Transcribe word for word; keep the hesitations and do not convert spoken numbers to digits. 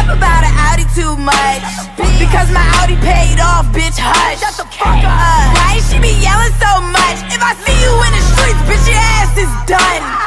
about an Audi too much, because my Audi paid off, bitch, hush. Shut the fuck up. Why she be yelling so much? If I see you in the streets, bitch, your ass is done.